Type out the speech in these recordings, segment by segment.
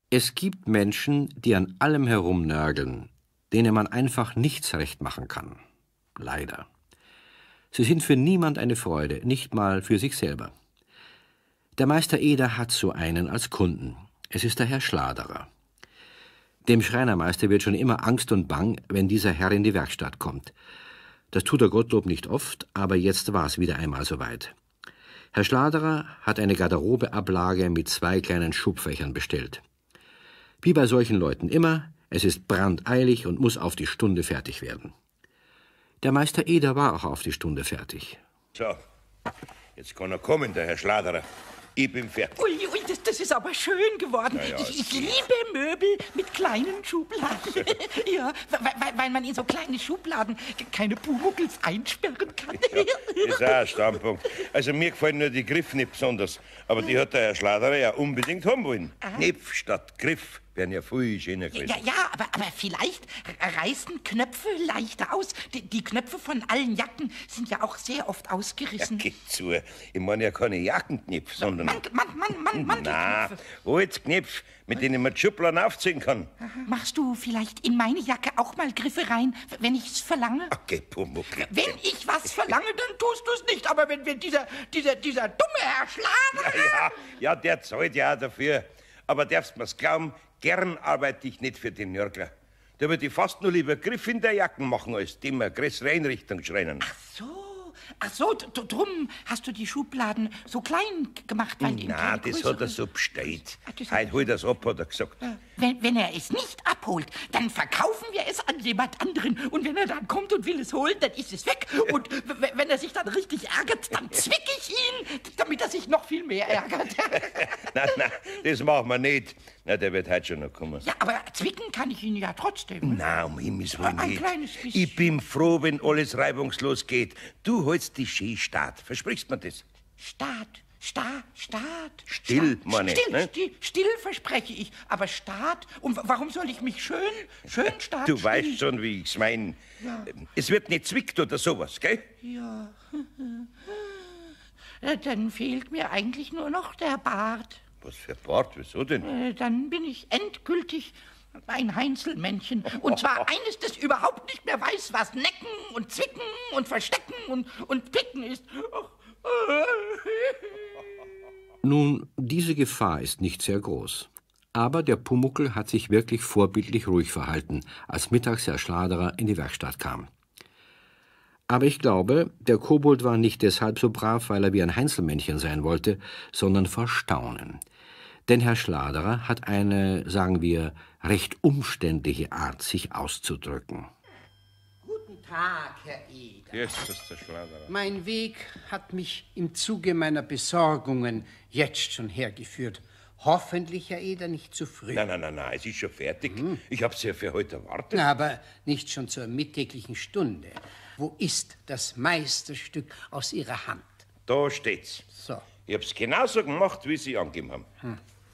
Es gibt Menschen, die an allem herumnörgeln, denen man einfach nichts recht machen kann. Leider. Sie sind für niemand eine Freude, nicht mal für sich selber. Der Meister Eder hat so einen als Kunden. Es ist der Herr Schladerer. Dem Schreinermeister wird schon immer Angst und Bang, wenn dieser Herr in die Werkstatt kommt. Das tut der Gottlob nicht oft, aber jetzt war es wieder einmal soweit. Herr Schladerer hat eine Garderobeablage mit 2 kleinen Schubfächern bestellt. Wie bei solchen Leuten immer, es ist brandeilig und muss auf die Stunde fertig werden. Der Meister Eder war auch auf die Stunde fertig. So, jetzt kann er kommen, der Herr Schladerer. Ich bin fertig. Ui, das ist aber schön geworden. Ja, ich liebe Möbel mit kleinen Schubladen. Ja, weil man in so kleine Schubladen keine Pumuckls einsperren kann. Ja, ist auch ein Standpunkt. Also mir gefallen nur die Griffe nicht besonders. Aber die hat der Herr Schladerer ja unbedingt haben wollen. Knopf statt Griff wären ja viel schöner gewesen. Ja, aber vielleicht reißen Knöpfe leichter aus. Die Knöpfe von allen Jacken sind ja auch sehr oft ausgerissen. Ja, geht zu. Ich meine ja keine Jackenknöpfe, sondern... Mantelknöpfe. Na, Holzknöpfe, mit denen man die Schubladen aufziehen kann. Machst du vielleicht in meine Jacke auch mal Griffe rein, wenn ich es verlange? Okay, Pumuckl. Wenn ich was verlange, dann tust du es nicht. Aber wenn dieser dumme Herr Schladerer... Ja, der zahlt ja auch dafür. Aber darfst mir's glauben, gern arbeite ich nicht für den Nörgler. Da würde ich fast nur lieber Griff in der Jacken machen, als dem eine größere Einrichtung schreien. Ach so, drum hast du die Schubladen so klein gemacht, weil die... Na, das hat er so bestellt. Heute holt er's ab, hat er gesagt. Wenn er es nicht abholt, dann verkaufen wir es an jemand anderen. Und wenn er dann kommt und will es holen, dann ist es weg. Und wenn er sich dann richtig ärgert, dann zwick ich ihn, damit er sich noch viel mehr ärgert. Na, das machen wir nicht. Na, der wird heute schon noch kommen. Ja, aber zwicken kann ich ihn ja trotzdem. Na, um Himmels Willen Ein nicht. kleines bisschen. Ich bin froh, wenn alles reibungslos geht. Du holst die schön Start. Versprichst mir das? Staat. Still, meine ich, ne? Still verspreche ich. Aber Staat? Und warum soll ich mich schön Staat Du still? weißt schon, wie ich's mein. Ja. Es wird nicht zwickt oder sowas, gell? Ja. Dann fehlt mir eigentlich nur noch der Bart. Was für Bart? Wieso denn? Dann bin ich endgültig ein Heinzelmännchen. Und zwar eines, das überhaupt nicht mehr weiß, was Necken und Zwicken und Verstecken und Picken ist. Nun, diese Gefahr ist nicht sehr groß. Aber der Pumuckl hat sich wirklich vorbildlich ruhig verhalten, als mittags Herr Schladerer in die Werkstatt kam. Aber ich glaube, der Kobold war nicht deshalb so brav, weil er wie ein Heinzelmännchen sein wollte, sondern vor Staunen. Denn Herr Schladerer hat eine, sagen wir, recht umständliche Art, sich auszudrücken. Guten Tag, Herr Eder. Jesus, der Schladerer. Mein Weg hat mich im Zuge meiner Besorgungen jetzt schon hergeführt. Hoffentlich, Herr Eder, nicht zu früh. Nein, es ist schon fertig. Ich hab's ja für heute erwartet. Aber nicht schon zur mittäglichen Stunde. Wo ist das Meisterstück aus Ihrer Hand? Da steht's. So. Ich hab's genauso gemacht, wie Sie angegeben haben.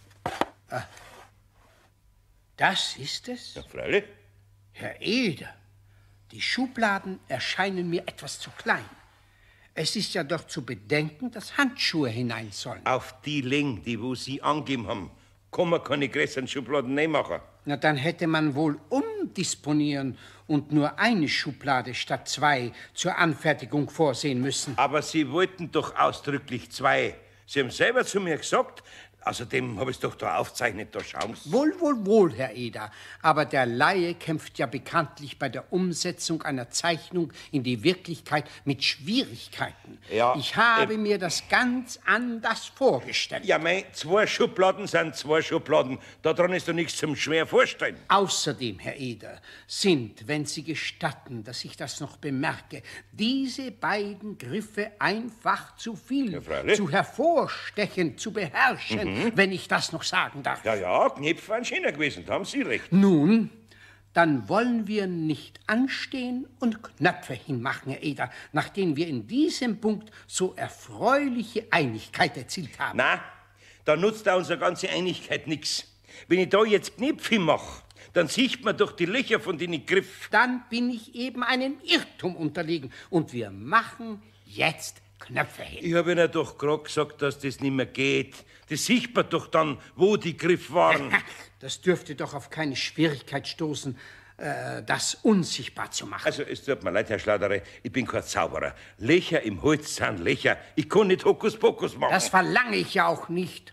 Das ist es? Ja, freilich. Herr Eder, die Schubladen erscheinen mir etwas zu klein. Es ist ja doch zu bedenken, dass Handschuhe hinein sollen. Auf die Länge, die wo Sie angegeben haben, kann man keine größeren Schubladen nicht machen. Na, dann hätte man wohl umdisponieren und nur eine Schublade statt 2 zur Anfertigung vorsehen müssen. Aber Sie wollten doch ausdrücklich 2. Sie haben selber zu mir gesagt, außerdem habe ich es doch da aufgezeichnet, da schauen Sie. Wohl, Herr Eder. Aber der Laie kämpft ja bekanntlich bei der Umsetzung einer Zeichnung in die Wirklichkeit mit Schwierigkeiten. Ja, ich habe mir das ganz anders vorgestellt. Ja, 2 Schubladen sind 2 Schubladen. Daran ist doch nichts zum schwer vorstellen. Außerdem, Herr Eder, sind, wenn Sie gestatten, dass ich das noch bemerke, diese beiden Griffe einfach zu viel, Ja, zu hervorstechend, zu beherrschen, wenn ich das noch sagen darf. Ja, Knöpfe waren schöner gewesen, da haben Sie recht. Nun, dann wollen wir nicht anstehen und Knöpfe hinmachen, Herr Eder, nachdem wir in diesem Punkt so erfreuliche Einigkeit erzielt haben. Na, da nutzt da unsere ganze Einigkeit nix. Wenn ich da jetzt Knöpfe mache, dann sieht man doch die Löcher von den Griff. Dann bin ich eben einem Irrtum unterlegen und wir machen jetzt Knöpfe hin. Ich habe Ihnen doch gerade gesagt, dass das nicht mehr geht. Das sieht man doch dann, wo die Griffe waren. Das dürfte doch auf keine Schwierigkeit stoßen, das unsichtbar zu machen. Also, es tut mir leid, Herr Schladerer, ich bin kein Zauberer. Löcher im Holz sind Löcher. Ich kann nicht Hokuspokus machen. Das verlange ich ja auch nicht.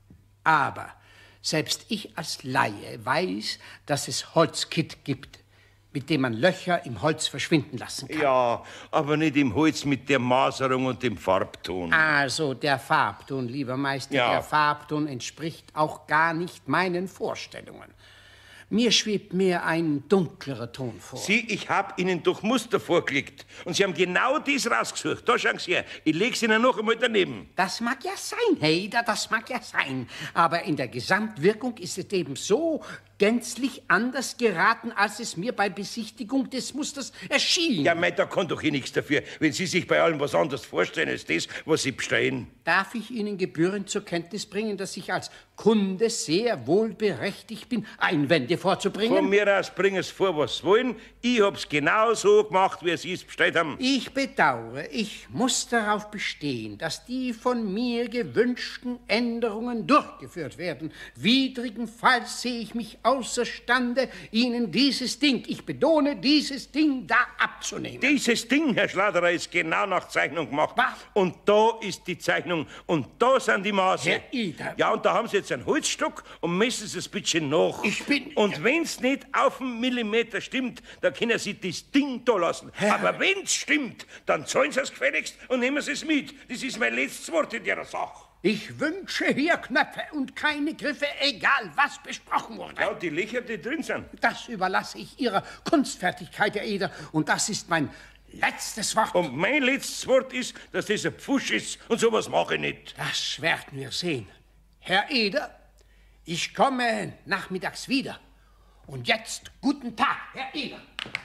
Aber selbst ich als Laie weiß, dass es Holzkit gibt, mit dem man Löcher im Holz verschwinden lassen kann. Ja, aber nicht im Holz mit der Maserung und dem Farbton. Also der Farbton, lieber Meister, Ja. der Farbton entspricht auch gar nicht meinen Vorstellungen. Mir schwebt mehr ein dunklerer Ton vor. Sie, ich hab Ihnen doch Muster vorgelegt. Und Sie haben genau das rausgesucht. Da schauen Sie her. Ich leg's Ihnen noch einmal daneben. Das mag ja sein, Heider, das mag ja sein. Aber in der Gesamtwirkung ist es eben so gänzlich anders geraten, als es mir bei Besichtigung des Musters erschien. Ja, mei, da kann doch eh nichts dafür, wenn Sie sich bei allem was anderes vorstellen als das, was Sie bestellen. Darf ich Ihnen gebührend zur Kenntnis bringen, dass ich als Kunde sehr wohl berechtigt bin, Einwände vorzubringen? Von mir aus bringen Sie vor, was Sie wollen. Ich hab's genau so gemacht, wie Sie es bestellt haben. Ich bedauere, ich muss darauf bestehen, dass die von mir gewünschten Änderungen durchgeführt werden. Widrigenfalls sehe ich mich außerstande, Ihnen dieses Ding, ich betone, dieses Ding da abzunehmen. Dieses Ding, Herr Schladerer, ist genau nach Zeichnung gemacht. Was? Und da ist die Zeichnung und da sind die Maße. Herr Eder. Ja, und da haben Sie jetzt einen Holzstock und messen Sie es bitte nach. Ich bin- Und wenn's nicht auf einen Millimeter stimmt, dann können Sie das Ding da lassen. Aber wenn's stimmt, dann zahlen Sie es gefälligst und nehmen Sie es mit. Das ist mein letztes Wort in der Sache. Ich wünsche hier Knöpfe und keine Griffe, egal was besprochen wurde. Ja, und die Löcher, die drin sind. Das überlasse ich Ihrer Kunstfertigkeit, Herr Eder, und das ist mein letztes Wort. Und mein letztes Wort ist, dass das ein Pfusch ist und sowas mache ich nicht. Das werden wir sehen. Herr Eder, ich komme nachmittags wieder. Und jetzt guten Tag, Herr Eder.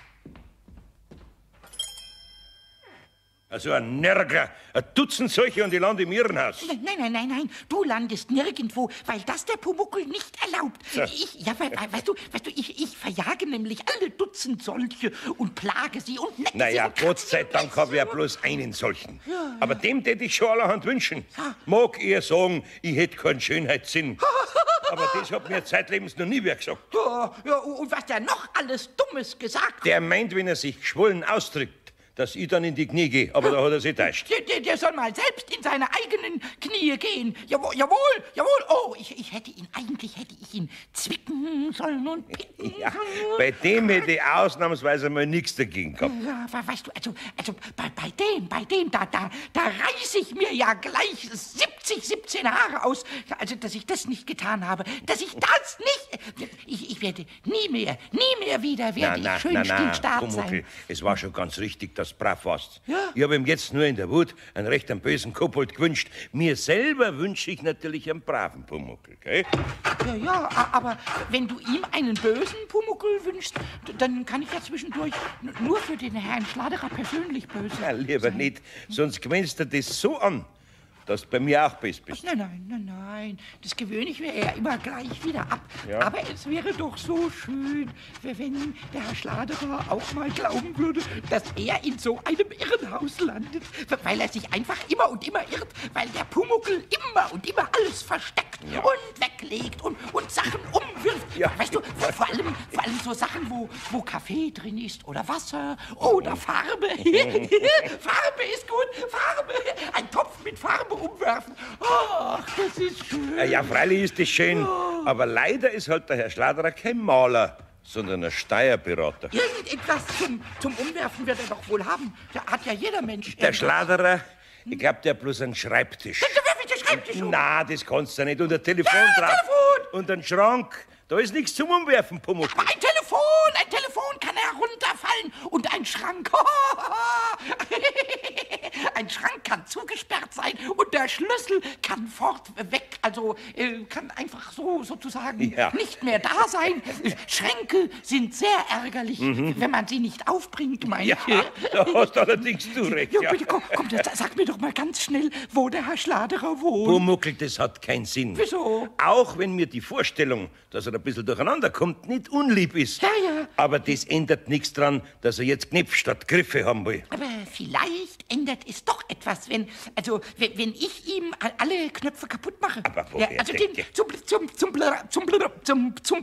Also ein Nörgler, ein Dutzend solche und ich lande im Irrenhaus. Nein, du landest nirgendwo, weil das der Pumuckl nicht erlaubt. Weißt du, ich verjage nämlich alle Dutzend solche und plage sie und necke sie. Naja, und Gott kratze sei sie Dank und habe ich ja bloß einen solchen. Aber dem täte ich schon allerhand wünschen. Mag eher sagen, ich hätte keinen Schönheitssinn. Aber das hat mir zeitlebens noch nie wer gesagt. Ja, und was der noch alles Dummes gesagt hat. Der meint, wenn er sich geschwollen ausdrückt, dass ich dann in die Knie gehe. Aber da hat er sich täuscht. Der soll mal selbst in seine eigenen Knie gehen. Jawohl. Oh, eigentlich hätte ich ihn zwicken sollen und picken Ja, sollen. bei dem hätte ich ausnahmsweise mal nichts dagegen gehabt. Ja, weißt du, also bei dem, da reiß ich mir ja gleich 17 Haare aus, also dass ich das nicht getan habe, dass ich das nicht, ich werde nie mehr wieder werde ich schön stillstart Pumuckl, sein. es war schon ganz richtig, dass du brav warst. Ja. Ich habe ihm jetzt nur in der Wut einen recht einen bösen Kobold gewünscht. Mir selber wünsche ich natürlich einen braven Pumuckl, gell? Ja, aber wenn du ihm einen bösen Pumuckl wünschst, dann kann ich ja zwischendurch nur für den Herrn Schladerer persönlich böse Ja, lieber sein. nicht, sonst gewöhnst du das so an, dass du bei mir auch best bist. Nein, das gewöhne ich mir ja immer gleich wieder ab. Ja. Aber es wäre doch so schön, wenn der Herr Schladerer auch mal glauben würde, dass er in so einem Irrenhaus landet, weil er sich einfach immer und immer irrt, weil der Pumuckl immer und immer alles versteckt und weglegt und Sachen umwirft. Ja. Weißt du, vor allem so Sachen, wo Kaffee drin ist oder Wasser oder Farbe. Farbe ist gut, Farbe. Ein Topf mit Farbe umwerfen. Ach, das ist schön. Ja, freilich ist das schön, aber leider ist halt der Herr Schladerer kein Maler, sondern ein Steuerberater. Irgendetwas zum Umwerfen wird er doch wohl haben. Da hat ja jeder Mensch. Der Schladerer, ich glaub, der hat bloß einen Schreibtisch. Da werf ich den Schreibtisch um. Na, das kannst du nicht. Und ein Telefon drauf. Telefon. Und ein Schrank. Da ist nichts zum Umwerfen, Pumuckl. Aber ein Telefon kann herunterfallen und ein Schrank. Ein Schrank kann zugesperrt sein und der Schlüssel kann fortweg Also kann einfach so sozusagen nicht mehr da sein. Schränke sind sehr ärgerlich, wenn man sie nicht aufbringt, meine ich. Ja, da hast allerdings du recht. Ja, bitte, komm, sag mir doch mal ganz schnell, wo der Herr Schladerer wohnt. Pumuckl, das hat keinen Sinn. Wieso? Auch wenn mir die Vorstellung, dass er ein bisschen durcheinander kommt, nicht unlieb ist. Ja. Aber das ändert nichts dran, dass er jetzt Knipf statt Griffe haben will. Aber vielleicht ändert es doch etwas, wenn ich ihm alle Knöpfe kaputt mache. Aber woher also denkt den, zum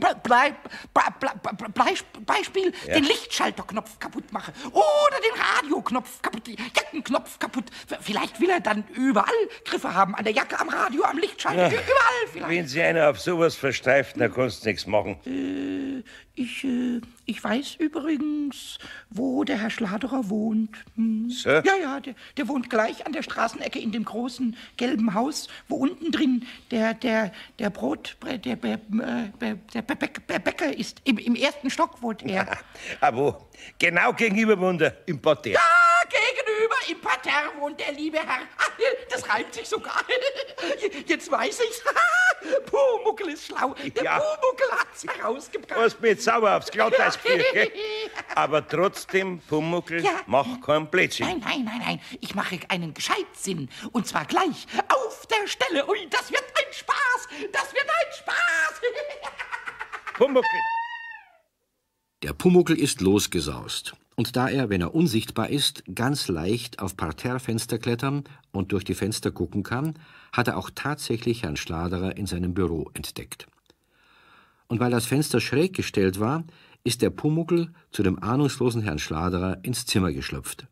Beispiel den Lichtschalterknopf kaputt mache. Oder den Radioknopf kaputt, den Jackenknopf kaputt. Vielleicht will er dann überall Griffe haben. An der Jacke, am Radio, am Lichtschalter, überall vielleicht. Wenn sich einer auf sowas versteift, dann kannst du nichts machen. Ich weiß übrigens, wo der Herr Schladerer wohnt. So? Ja, der wohnt gleich an der Straßenecke in dem großen gelben Haus, wo unten drin der Bäcker ist. Im ersten Stock wohnt er. Aber wo? Genau gegenüber wohnt er, im Parterre. Ja, gegenüber im Parterre wohnt der liebe Herr. Das reimt sich sogar. Jetzt weiß ich's. Pumuckl ist schlau. Der Pumuckl hat's herausgebracht. Du hast mich jetzt sauer aufs Glatteis geführt, gell? Aber trotzdem, Pumuckl, mach keinen Blödsinn. Nein. Ich mache einen Gescheitsinn. Und zwar gleich auf der Stelle. Ui, das wird ein Spaß. Pumuckl. Der Pumuckl ist losgesaust. Und da er, wenn er unsichtbar ist, ganz leicht auf Parterrefenster klettern und durch die Fenster gucken kann, hat er auch tatsächlich Herrn Schladerer in seinem Büro entdeckt. Und weil das Fenster schräg gestellt war, ist der Pumuckl zu dem ahnungslosen Herrn Schladerer ins Zimmer geschlüpft.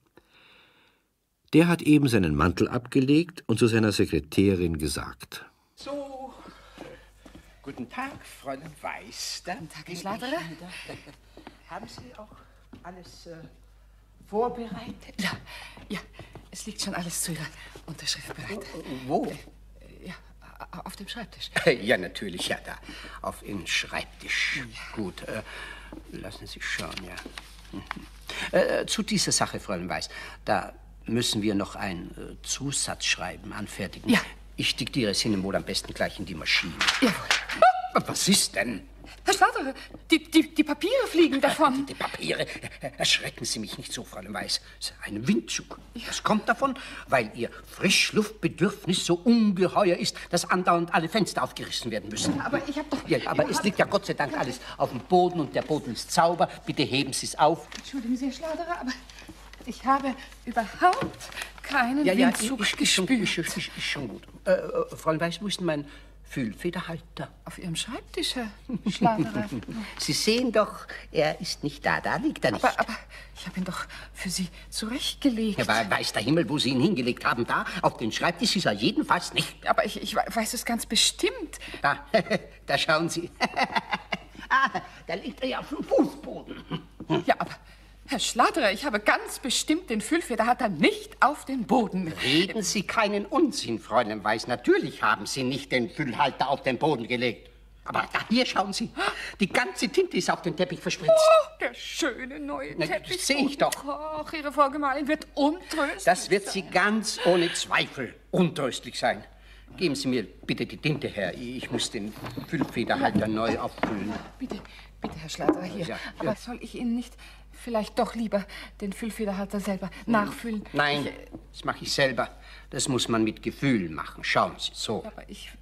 Der hat eben seinen Mantel abgelegt und zu seiner Sekretärin gesagt: So, guten Tag, Fräulein Weiß. Guten Tag, Herr Schladerer. Haben Sie auch alles vorbereitet? Ja, es liegt schon alles zu Ihrer Unterschrift bereit. Wo? Ja, auf dem Schreibtisch. Ja, natürlich, ja, da. Auf den Schreibtisch. Ja. Gut, lassen Sie schauen, ja. Zu dieser Sache, Fräulein Weiß, da müssen wir noch ein Zusatzschreiben anfertigen. Ja. Ich diktiere es Ihnen wohl am besten gleich in die Maschine. Jawohl. Was ist denn? Herr Schladerer, die Papiere fliegen davon. Die Papiere? Erschrecken Sie mich nicht so, Fräulein Weiß. Das ist ein Windzug. Das kommt davon, weil Ihr Frischluftbedürfnis so ungeheuer ist, dass andauernd alle Fenster aufgerissen werden müssen. Aber ich habe doch... Ja, aber es liegt ja Gott sei Dank alles auf dem Boden und der Boden ist sauber. Bitte heben Sie es auf. Entschuldigen Sie, Herr Schladerer, aber ich habe überhaupt keinen Windzug gespürt. Ist schon gut. Fräulein Weiß, wo ist denn mein Füllfederhalter? Auf Ihrem Schreibtisch, Herr Schladerer. Sie sehen doch, er ist nicht da. Da liegt er nicht. Aber ich habe ihn doch für Sie zurechtgelegt. Ja, aber weiß der Himmel, wo Sie ihn hingelegt haben. Da, auf den Schreibtisch ist er jedenfalls nicht. Aber ich weiß es ganz bestimmt. Da schauen Sie. Da liegt er ja auf dem Fußboden. Ja, aber... Herr Schladerer, ich habe ganz bestimmt den Füllfederhalter nicht auf den Boden. Reden Sie keinen Unsinn, Fräulein Weiß. Natürlich haben Sie nicht den Füllhalter auf den Boden gelegt. Aber da, hier, schauen Sie. Die ganze Tinte ist auf den Teppich verspritzt. Oh, der schöne neue Teppich. Das sehe ich doch. Ach, Ihre Frau Gemahlin wird untröstlich. Das wird sie ganz ohne Zweifel untröstlich sein. Geben Sie mir bitte die Tinte her. Ich muss den Füllfederhalter neu auffüllen. Bitte, Herr Schladerer, hier. Ja. Aber soll ich Ihnen nicht vielleicht doch lieber den Füllfederhalter selber nachfüllen? Nein, das mache ich selber. Das muss man mit Gefühl machen. Schauen Sie, so. Aber ich...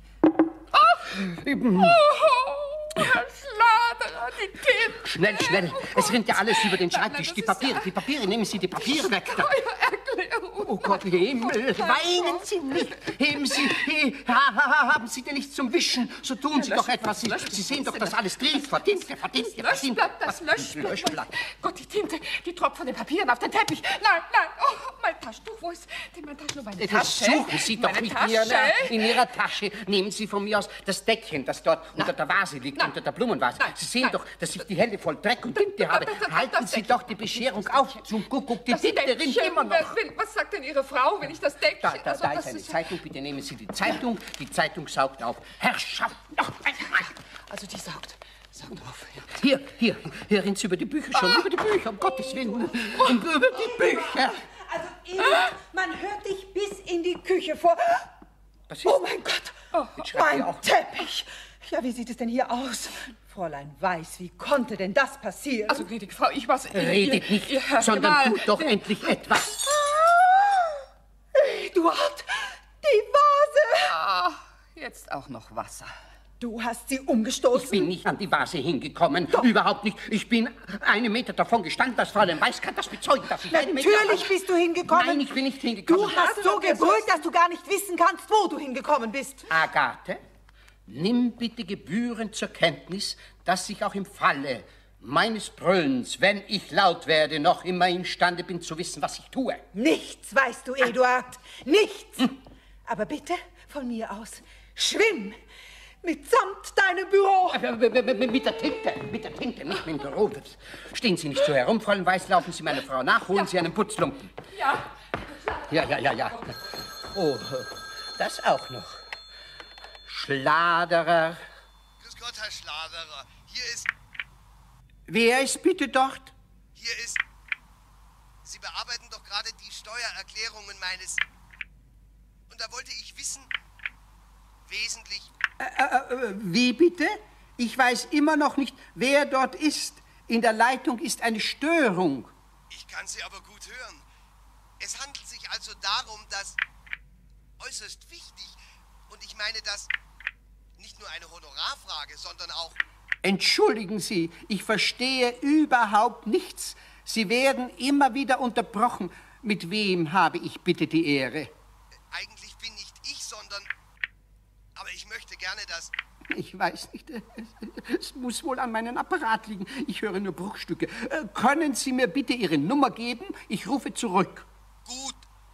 Oh, Herr Schladerer, die Tinte. Schnell. Es rennt ja alles über den Schreibtisch. Die Papiere, nehmen Sie die Papiere weg. Oh Gott, Himmel, weinen Sie nicht. Heben Sie, haben Sie denn nichts zum Wischen? So tun Sie doch etwas. Sie sehen doch, dass alles trieft. Verdient. Das Löschblatt. Gott, die Tinte, die tropft von den Papieren auf den Teppich. Nein. Oh, mein Taschentuch, wo ist denn mein Taschentuch? Meine Das Tasche? suchen Sie doch nicht mehr in Ihrer Tasche. Nehmen Sie von mir aus das Deckchen, das dort unter der Vase liegt, unter der Blumenvase. Sie sehen doch, dass ich die Hände voll Dreck und Tinte habe. Halten Sie doch die Bescherung auf. Zum Kuckuck, die Tinte rinnt immer noch. Was sagt denn Ihre Frau, wenn ich das Deckchen... Da ist eine Zeitung. Bitte nehmen Sie die Zeitung. Die Zeitung saugt auf. Herrschaft! Also die saugt auf. Hier rinnt sie über die Bücher schon. Über die Bücher, um Gottes Willen. Über die Bücher. Also, Edith, man hört dich bis in die Küche vor. Was ist? Oh mein Gott, Mein Teppich! Ja, wie sieht es denn hier aus? Fräulein Weiß, wie konnte denn das passieren? Also, gnädige Frau, ich was... Redet nicht, sondern tut doch endlich etwas. Eduard, die Vase! Ah, jetzt auch noch Wasser. Du hast sie umgestoßen. Ich bin nicht an die Vase hingekommen. Doch. Überhaupt nicht. Ich bin 1 Meter davon gestanden. Das Fräulein Weiß kann das bezeugen, dass ich Natürlich bist du hingekommen. Nein, ich bin nicht hingekommen. Du hast so gebrüllt, dass du gar nicht wissen kannst, wo du hingekommen bist. Agathe, nimm bitte gebührend zur Kenntnis, dass ich auch im Falle meines Brüllens, wenn ich laut werde, noch immer imstande bin zu wissen, was ich tue. Nichts weißt du, Eduard. Nichts. Aber bitte, von mir aus, schwimm mitsamt deinem Büro. Mit der Tinte, nicht mit dem Büro. Stehen Sie nicht so herum, Fräulein Weiß, laufen Sie meiner Frau nach, holen Sie einen Putzlumpen. Ja. Ja. Oh, das auch noch. Schladerer. Grüß Gott, Herr Schladerer. Hier ist... Wer ist bitte dort? Hier ist... Sie bearbeiten doch gerade die Steuererklärungen meines... Und da wollte ich wissen... Wesentlich... Wie bitte? Ich weiß immer noch nicht, wer dort ist. In der Leitung ist eine Störung. Ich kann Sie aber gut hören. Es handelt sich also darum, dass... Äußerst wichtig. Und ich meine, dass... Nicht nur eine Honorarfrage, sondern auch... Entschuldigen Sie, ich verstehe überhaupt nichts. Sie werden immer wieder unterbrochen. Mit wem habe ich bitte die Ehre? Eigentlich bin nicht ich, sondern... Aber ich möchte gerne, dass... Ich weiß nicht. Es muss wohl an meinem Apparat liegen. Ich höre nur Bruchstücke. Können Sie mir bitte Ihre Nummer geben? Ich rufe zurück. Gut.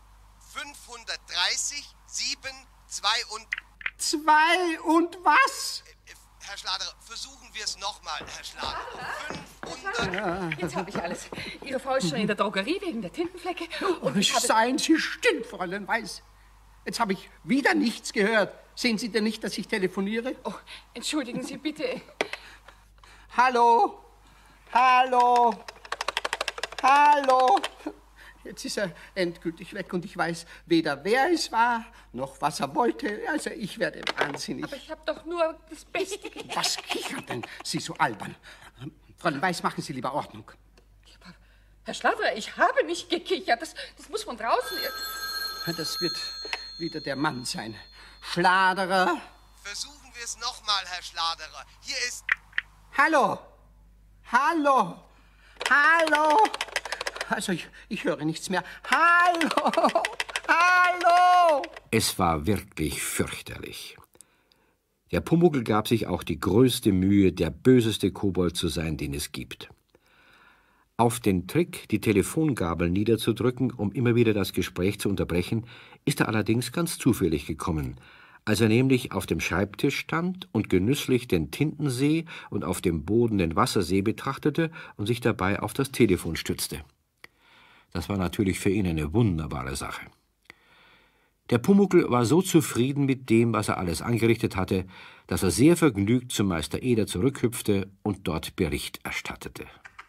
530, 7, 2 und... 2 und was? Herr Schladerer, versuchen wir es nochmal, Herr Schladerer. 500... Jetzt habe ich alles. Ihre Frau ist schon in der Drogerie wegen der Tintenflecke. Und ich habe... Seien Sie still, Fräulein Weiß. Jetzt habe ich wieder nichts gehört. Sehen Sie denn nicht, dass ich telefoniere? Oh, entschuldigen Sie bitte. Hallo? Hallo? Hallo? Jetzt ist er endgültig weg und ich weiß weder, wer es war, noch was er wollte. Also ich werde wahnsinnig. Aber ich habe doch nur das Beste getan. Was kichern denn Sie so albern? Fräulein Weiß, machen Sie lieber Ordnung. Aber, Herr Schladerer, ich habe nicht gekichert. Das muss von draußen... Das wird wieder der Mann sein. Schladerer. Versuchen wir es nochmal, Herr Schladerer. Hier ist... Hallo. Hallo. Hallo. Also, ich höre nichts mehr. Hallo! Hallo! Es war wirklich fürchterlich. Der Pumuckl gab sich auch die größte Mühe, der böseste Kobold zu sein, den es gibt. Auf den Trick, die Telefongabel niederzudrücken, um immer wieder das Gespräch zu unterbrechen, ist er allerdings ganz zufällig gekommen, als er nämlich auf dem Schreibtisch stand und genüsslich den Tintensee und auf dem Boden den Wassersee betrachtete und sich dabei auf das Telefon stützte. Das war natürlich für ihn eine wunderbare Sache. Der Pumuckl war so zufrieden mit dem, was er alles angerichtet hatte, dass er sehr vergnügt zu Meister Eder zurückhüpfte und dort Bericht erstattete.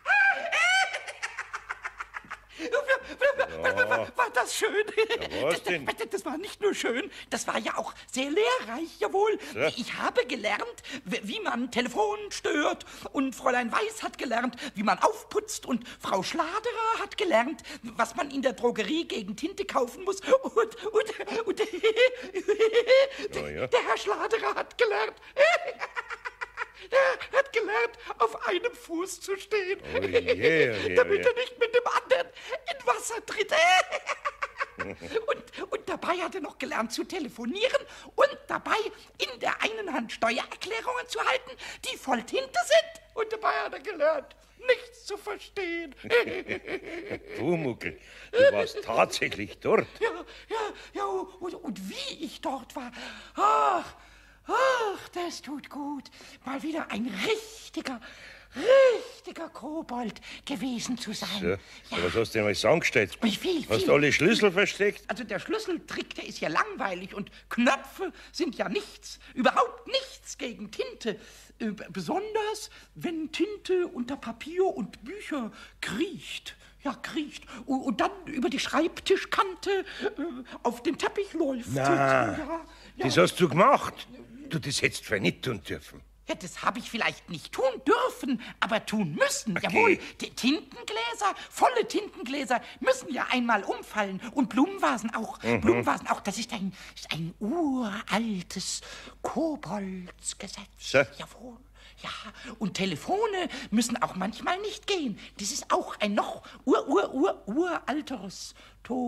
War das schön? Ja, was denn? Das war nicht nur schön, das war ja auch sehr lehrreich, jawohl. Ja. Ich habe gelernt, wie man Telefon stört, und Fräulein Weiß hat gelernt, wie man aufputzt, und Frau Schladerer hat gelernt, was man in der Drogerie gegen Tinte kaufen muss, und ja. der Herr Schladerer hat gelernt... Er hat gelernt, auf einem Fuß zu stehen, damit er nicht mit dem anderen in Wasser tritt. Und dabei hat er noch gelernt zu telefonieren und dabei in der einen Hand Steuererklärungen zu halten, die voll Tinte sind. Und dabei hat er gelernt, nichts zu verstehen. Pumuckl, du warst tatsächlich dort. Ja, und wie ich dort war. Ach, das tut gut. Mal wieder ein richtiger Kobold gewesen zu sein. So, was hast du denn alles angestellt? Viel. Hast du alle Schlüssel versteckt? Also der Schlüsseltrick, der ist ja langweilig, und Knöpfe sind ja nichts, überhaupt nichts gegen Tinte. Besonders, wenn Tinte unter Papier und Bücher kriecht. Ja, kriecht und dann über die Schreibtischkante auf den Teppich läuft. Na, das hast du gemacht. Du, das hättest du nicht tun dürfen. Ja, das habe ich vielleicht nicht tun dürfen, aber tun müssen. Okay. Jawohl, die Tintengläser, volle Tintengläser müssen ja einmal umfallen. Und Blumenvasen auch. Blumenvasen auch. Das ist ein uraltes Koboldsgesetz. So. Jawohl. Ja, und Telefone müssen auch manchmal nicht gehen. Das ist auch ein noch uralteres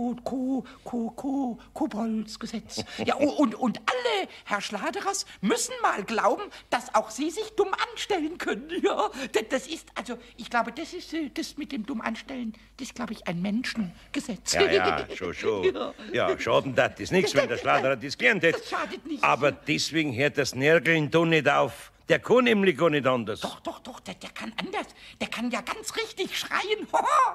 Koboldsgesetz. Ja, und alle, Herr Schladerers, müssen mal glauben, dass auch Sie sich dumm anstellen können. Ja, das ist, also, ich glaube, das ist, das mit dem dumm anstellen, das ist, glaube ich, ein Menschengesetz. Ja, schon. Ja, schaden darf das nichts, wenn der Schladerer das gelernt hätte. Das schadet nicht. Aber deswegen hört das Nörgeln da nicht auf. Der kann nämlich gar nicht anders. Doch, der kann anders. Der kann ja ganz richtig schreien.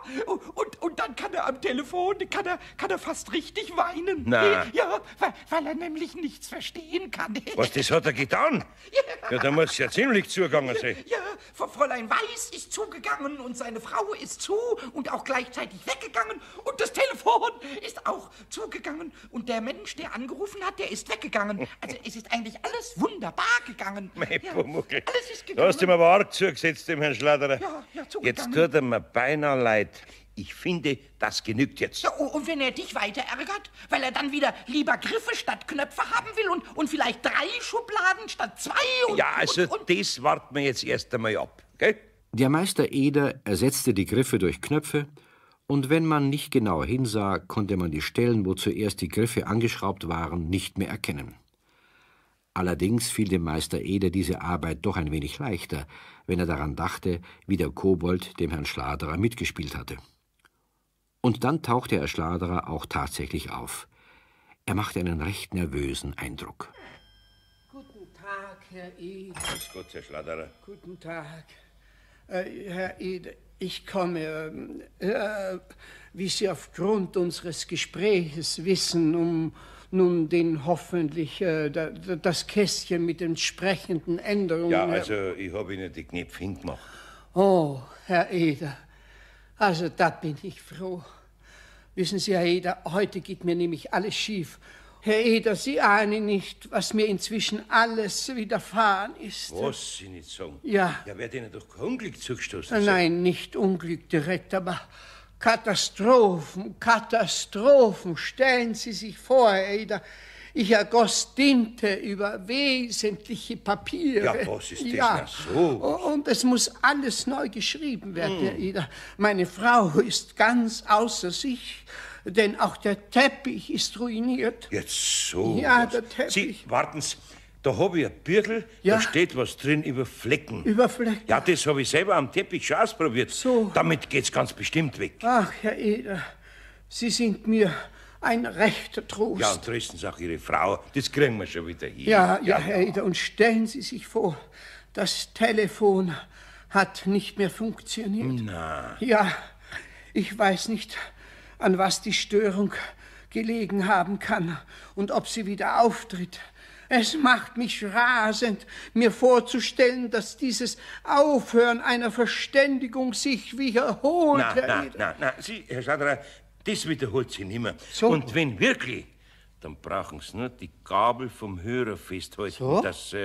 Und dann kann er am Telefon, kann er fast richtig weinen. Na. Ja, weil er nämlich nichts verstehen kann. Was, das hat er getan? Ja, da muss ja ziemlich zugegangen sein. Ja, Fräulein Weiß ist zugegangen und seine Frau ist zu und auch gleichzeitig weggegangen und das Telefon ist auch zugegangen und der Mensch, der angerufen hat, der ist weggegangen. Also es ist eigentlich alles wunderbar gegangen. Muckel. Alles ist Da gegangen. hast du ihm aber arg zugesetzt, dem Herrn Schladerer. Ja, zugegangen. Jetzt tut er mir beinahe leid. Ich finde, das genügt jetzt. Ja, und wenn er dich weiter ärgert, weil er dann wieder lieber Griffe statt Knöpfe haben will und vielleicht 3 Schubladen statt 2 und... Ja, also das warten wir jetzt erst einmal ab, gell? Der Meister Eder ersetzte die Griffe durch Knöpfe, und wenn man nicht genau hinsah, konnte man die Stellen, wo zuerst die Griffe angeschraubt waren, nicht mehr erkennen. Allerdings fiel dem Meister Eder diese Arbeit doch ein wenig leichter, wenn er daran dachte, wie der Kobold dem Herrn Schladerer mitgespielt hatte. Und dann tauchte Herr Schladerer auch tatsächlich auf. Er machte einen recht nervösen Eindruck. Guten Tag, Herr Eder. Grüß Gott, Herr Schladerer. Guten Tag. Herr Eder, ich komme, wie Sie aufgrund unseres Gespräches wissen, um nun den hoffentlich, das Kästchen mit entsprechenden Änderungen... Ja, also ich habe Ihnen die Knöpfe hingemacht. Oh, Herr Eder, also da bin ich froh. Wissen Sie, Herr Eder, heute geht mir nämlich alles schief. Herr Eder, Sie ahnen nicht, was mir inzwischen alles widerfahren ist. Was Sie nicht sagen? Ja. Ja, wird Ihnen doch kein Unglück zugestoßen sein. Nein, nicht Unglück direkt, aber Katastrophen, Katastrophen. Stellen Sie sich vor, Herr Eder, ich ergoss Tinte über wesentliche Papiere. Ja, was ist das denn so? Und es muss alles neu geschrieben werden, Herr Eder. Meine Frau ist ganz außer sich, denn auch der Teppich ist ruiniert. Jetzt so. Ja, was. der Teppich. Sie, warten Sie, da habe ich ein Bürgel, Ja. da steht was drin über Flecken. Über Flecken? Ja, das habe ich selber am Teppich schon ausprobiert. So. Damit geht's ganz bestimmt weg. Ach, Herr Eder, Sie sind mir ein rechter Trost. Ja, und trösten Sie auch Ihre Frau. Das kriegen wir schon wieder hin. Ja, Herr Eder, und stellen Sie sich vor, das Telefon hat nicht mehr funktioniert. Na. Ja, ich weiß nicht, an was die Störung gelegen haben kann und ob sie wieder auftritt. Es macht mich rasend, mir vorzustellen, dass dieses Aufhören einer Verständigung sich wiederholt, Herr Eder. Na, Sie, Herr Schladerer, das wiederholt sich nimmer. So. Und wenn wirklich, dann brauchen Sie nur die Gabel vom Hörer festhalten, So?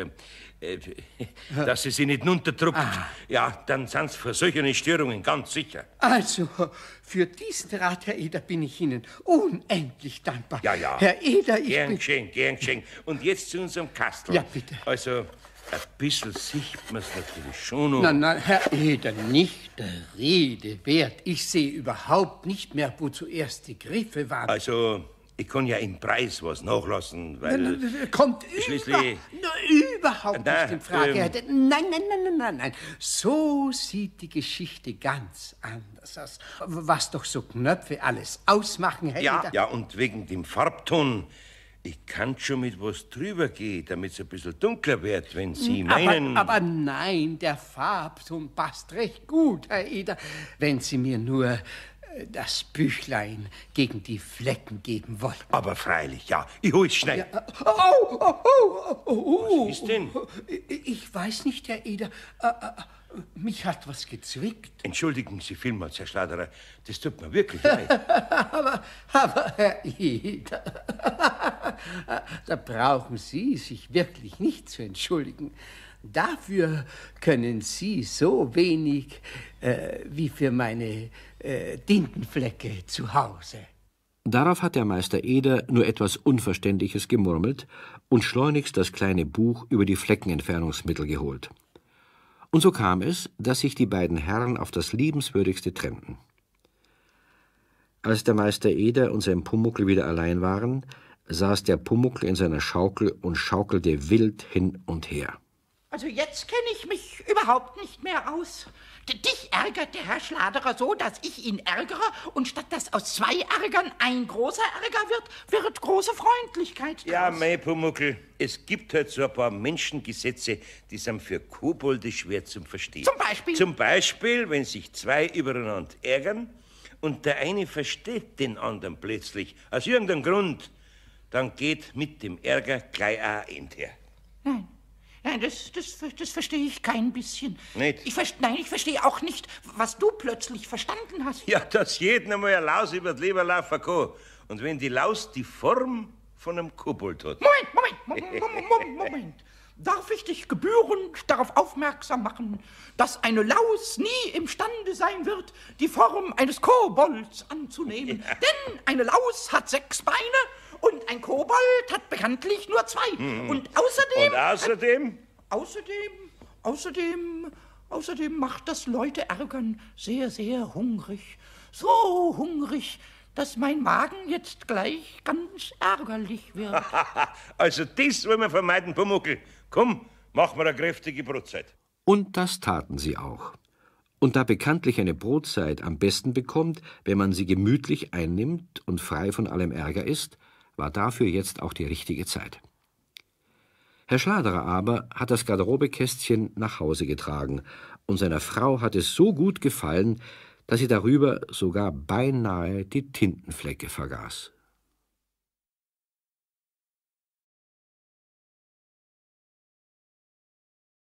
dass sie sich nicht unterdrückt. Ja, dann sind Sie vor solchen Störungen ganz sicher. Also, für diesen Rat, Herr Eder, bin ich Ihnen unendlich dankbar. Ja. Herr Eder, ich Gern bin... geschenkt. Und jetzt zu unserem Kastel. Ja, bitte. Also, ein bisschen sieht man es natürlich schon noch. Nein, Herr Eder, nicht der Rede wert. Ich sehe überhaupt nicht mehr, wo zuerst die Griffe waren. Also, ich kann ja im Preis was nachlassen, weil... Kommt Schließlich- überhaupt Na, nicht in Frage. Herr Eder. Nein. So sieht die Geschichte ganz anders aus. Was doch so Knöpfe alles ausmachen, Herr Eder. Ja, und wegen dem Farbton... Ich kann schon mit was drüber gehen, damit es ein bisschen dunkler wird, wenn Sie meinen... Aber nein, der Farbton passt recht gut, Herr Eder. Wenn Sie mir nur das Büchlein gegen die Flecken geben wollte. Aber freilich, ja. Ich hol's schnell. Ja, Was ist denn? Ich weiß nicht, Herr Eder. Mich hat was gezwickt. Entschuldigen Sie vielmals, Herr Schladerer. Das tut mir wirklich leid. aber Herr Eder, da brauchen Sie sich wirklich nicht zu entschuldigen. Dafür können Sie so wenig wie für meine Tintenflecke zu Hause. Darauf hat der Meister Eder nur etwas Unverständliches gemurmelt und schleunigst das kleine Buch über die Fleckenentfernungsmittel geholt. Und so kam es, dass sich die beiden Herren auf das Liebenswürdigste trennten. Als der Meister Eder und sein Pumuckl wieder allein waren, saß der Pumuckl in seiner Schaukel und schaukelte wild hin und her. Also jetzt kenne ich mich überhaupt nicht mehr aus. Dich ärgert der Herr Schladerer so, dass ich ihn ärgere, und statt dass aus 2 Ärgern ein großer Ärger wird große Freundlichkeit draus. Ja, mei Pumuckl, es gibt halt so ein paar Menschengesetze, die sind für Kobolde schwer zum Verstehen. Zum Beispiel? Zum Beispiel, wenn sich 2 übereinander ärgern und der eine versteht den anderen plötzlich, aus irgendeinem Grund, dann geht mit dem Ärger gleich ein End her. Nein, das verstehe ich kein bisschen. Nicht? Ich verstehe auch nicht, was du plötzlich verstanden hast. Ja, dass jeden einmal eine Laus über die Leber laufen kann. Und wenn die Laus die Form von einem Kobold hat. Moment. Darf ich dich gebührend darauf aufmerksam machen, dass eine Laus nie imstande sein wird, die Form eines Kobolds anzunehmen? Ja. Denn eine Laus hat 6 Beine und ein Kobold hat bekanntlich nur 2. Und außerdem macht das Leute ärgern sehr, sehr hungrig. So hungrig, dass mein Magen jetzt gleich ganz ärgerlich wird. Also das wollen wir vermeiden, Pumuckl. Komm, mach mir eine kräftige Brotzeit. Und das taten sie auch. Und da bekanntlich eine Brotzeit am besten bekommt, wenn man sie gemütlich einnimmt und frei von allem Ärger ist, war dafür jetzt auch die richtige Zeit. Herr Schladerer aber hat das Garderobekästchen nach Hause getragen, und seiner Frau hat es so gut gefallen, dass sie darüber sogar beinahe die Tintenflecke vergaß.